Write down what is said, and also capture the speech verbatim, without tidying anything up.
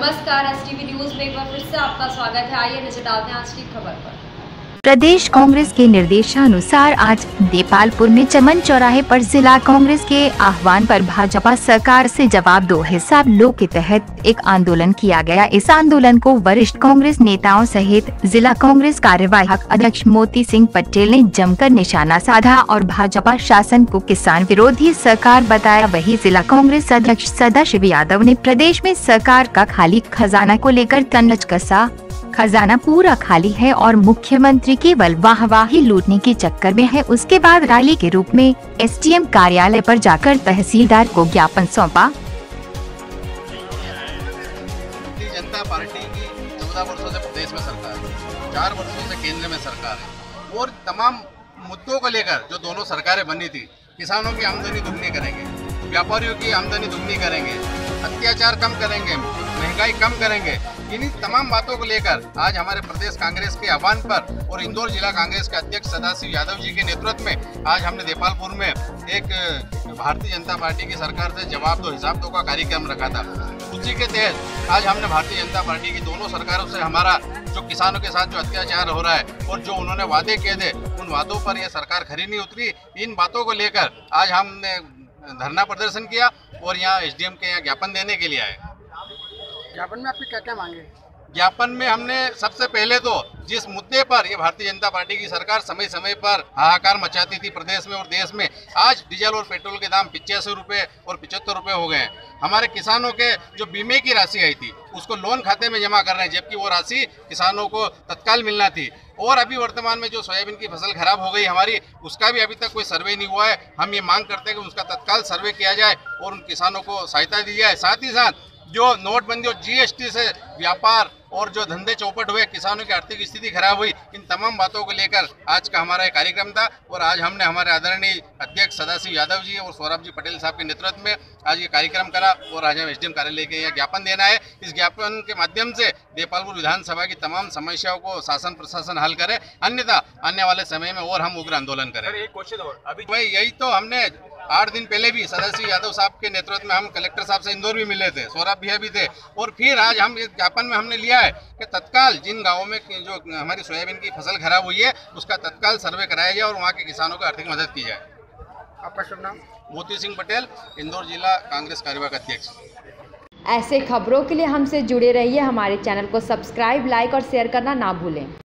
नमस्कार, STV news में एक बार फिर से आपका स्वागत है। आइए नजर डालते हैं आज की खबर पर। प्रदेश कांग्रेस के निर्देशानुसार आज देपालपुर में चमन चौराहे पर जिला कांग्रेस के आह्वान पर भाजपा सरकार से जवाब दो हिसाब लो के तहत एक आंदोलन किया गया। इस आंदोलन को वरिष्ठ कांग्रेस नेताओं सहित जिला कांग्रेस कार्यवाहक अध्यक्ष मोती सिंह पटेल ने जमकर निशाना साधा और भाजपा शासन को किसान विरोधी सरकार बताया। वहीं जिला कांग्रेस अध्यक्ष सदाशिव यादव ने प्रदेश में सरकार का खाली खजाना को लेकर तंज कसा। खजाना पूरा खाली है और मुख्यमंत्री केवल वाहवाही लूटने के चक्कर में है। उसके बाद रैली के रूप में एसडीएम कार्यालय पर जाकर तहसीलदार को ज्ञापन सौंपा। भारतीय जनता पार्टी की चौदह वर्षों से प्रदेश में सरकार है, चार वर्षों से केंद्र में सरकार है और तमाम मुद्दों को लेकर जो दोनों सरकारें बनी थी, किसानों की आमदनी दुगनी करेंगे, व्यापारियों की आमदनी दुगनी करेंगे, अत्याचार कम करेंगे, महंगाई कम करेंगे, इन्हीं तमाम बातों को लेकर आज हमारे प्रदेश कांग्रेस के आह्वान पर और इंदौर जिला कांग्रेस के अध्यक्ष सदाशिव यादव जी के नेतृत्व में आज हमने देपालपुर में एक भारतीय जनता पार्टी की सरकार से जवाब दो हिसाब दो का कार्यक्रम रखा था। उसी के तहत आज हमने भारतीय जनता पार्टी की दोनों सरकारों से हमारा जो किसानों के साथ जो अत्याचार हो रहा है और जो उन्होंने वादे किए थे, उन वादों पर यह सरकार खरी नहीं उतरी। इन बातों को लेकर आज हमने धरना प्रदर्शन किया और यहाँ एसडीएम के यहाँ ज्ञापन देने के लिए आए। ज्ञापन में आपकी क्या क्या मांगे? ज्ञापन में हमने सबसे पहले तो जिस मुद्दे पर ये भारतीय जनता पार्टी की सरकार समय समय पर हाहाकार मचाती थी प्रदेश में और देश में, आज डीजल और पेट्रोल के दाम पिचासी रुपये और पिचहत्तर रुपये हो गए हैं। हमारे किसानों के जो बीमे की राशि आई थी उसको लोन खाते में जमा कर रहे हैं, जबकि वो राशि किसानों को तत्काल मिलना थी। और अभी वर्तमान में जो सोयाबीन की फसल खराब हो गई हमारी, उसका भी अभी तक कोई सर्वे नहीं हुआ है। हम ये मांग करते हैं कि उसका तत्काल सर्वे किया जाए और उन किसानों को सहायता दी जाए। साथ ही साथ जो नोटबंदी और जीएसटी से व्यापार और जो धंधे चौपट हुए, किसानों की आर्थिक स्थिति खराब हुई, इन तमाम बातों को लेकर आज का हमारा एक कार्यक्रम था। और आज हमने हमारे आदरणीय अध्यक्ष सदाशिव यादव जी और सौरभ जी पटेल साहब के नेतृत्व में आज ये कार्यक्रम करा और आज हम एसडीएम कार्यालय के यहाँ ज्ञापन देना है। इस ज्ञापन के माध्यम से देपालपुर विधानसभा की तमाम समस्याओं को शासन प्रशासन हल करे, अन्यथा आने वाले समय में और हम उग्र आंदोलन करें। एक क्वेश्चन और अभी भाई, यही तो हमने आठ दिन पहले भी सदाशिव यादव साहब के नेतृत्व में हम कलेक्टर साहब से इंदौर भी मिले थे, सौरभ भैया भी थे, और फिर आज हम इस ज्ञापन में हमने लिया है कि तत्काल जिन गांवों में जो हमारी सोयाबीन की फसल खराब हुई है उसका तत्काल सर्वे कराया जाए और वहां के किसानों को आर्थिक मदद की जाए। आपका शुभ नाम? मोती सिंह पटेल, इंदौर जिला कांग्रेस कार्यवाहक अध्यक्ष। ऐसे खबरों के लिए हमसे जुड़े रहिए। हमारे चैनल को सब्सक्राइब, लाइक और शेयर करना ना भूलें।